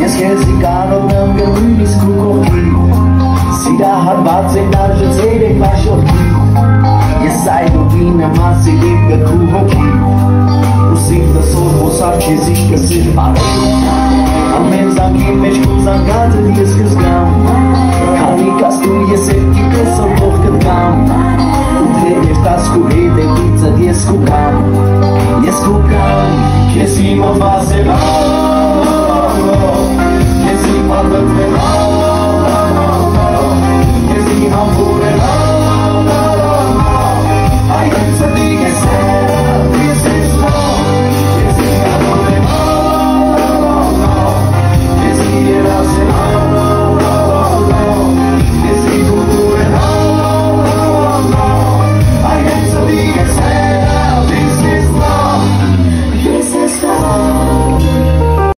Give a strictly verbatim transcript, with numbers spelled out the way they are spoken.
Ես քեզի կարող եմ գնույն իսկ ու կողքի Սիրահարված են դարժը ծերեք մաշողքի Ես այդուվին եմ ասիլիվ գրկու հոգի Ու սիրտը սոր ոսար չեզ իշկը սիր բարեք Ամեն զանգի մեջ կու զանգածը ես կզգամ Քանի կաստու ես էրքի կեսով ող կդգամ Ու թե երտաս կու հետ է վիծըտ ես կու կամ Ես կու կամ, քեզ իմը վազել